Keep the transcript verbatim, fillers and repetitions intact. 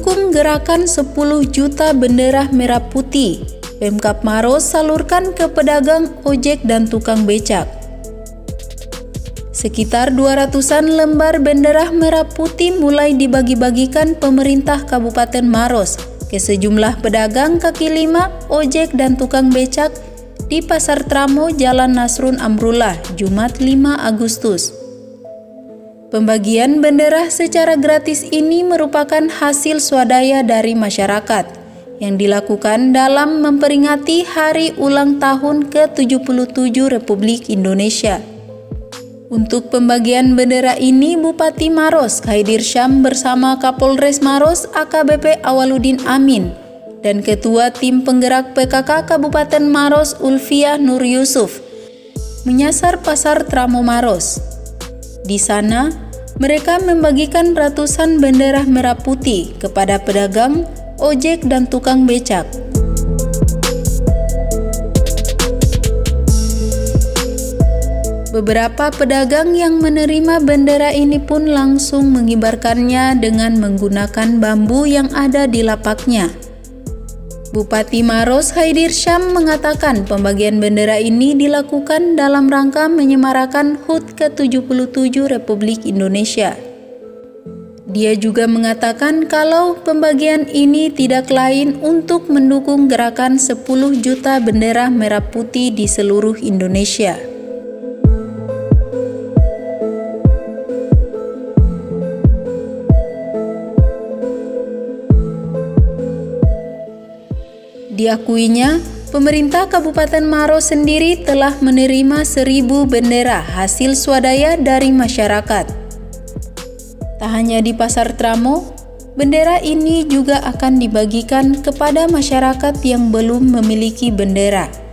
mendukung gerakan sepuluh juta bendera merah putih, Pemkab Maros salurkan ke pedagang ojek dan tukang becak. Sekitar dua ratusan lembar bendera merah putih mulai dibagi-bagikan pemerintah Kabupaten Maros ke sejumlah pedagang kaki lima, ojek dan tukang becak di Pasar Tramo Jalan Nasrun Amrullah, Jumat lima Agustus. Pembagian bendera secara gratis ini merupakan hasil swadaya dari masyarakat yang dilakukan dalam memperingati hari ulang tahun ke tujuh puluh tujuh Republik Indonesia. Untuk pembagian bendera ini, Bupati Maros Khaidir Syam bersama Kapolres Maros A K B P Awaludin Amin dan Ketua Tim Penggerak P K K Kabupaten Maros Ulfiah Nur Yusuf menyasar Pasar Tramo Maros. Di sana, mereka membagikan ratusan bendera merah putih kepada pedagang, ojek, dan tukang becak. Beberapa pedagang yang menerima bendera ini pun langsung mengibarkannya dengan menggunakan bambu yang ada di lapaknya. Bupati Maros Khaidir Syam mengatakan pembagian bendera ini dilakukan dalam rangka menyemarakan H U T ke tujuh puluh tujuh Republik Indonesia. Dia juga mengatakan kalau pembagian ini tidak lain untuk mendukung gerakan sepuluh juta bendera merah putih di seluruh Indonesia. Diakuinya, pemerintah Kabupaten Maros sendiri telah menerima seribu bendera hasil swadaya dari masyarakat. Tak hanya di Pasar Tramo, bendera ini juga akan dibagikan kepada masyarakat yang belum memiliki bendera.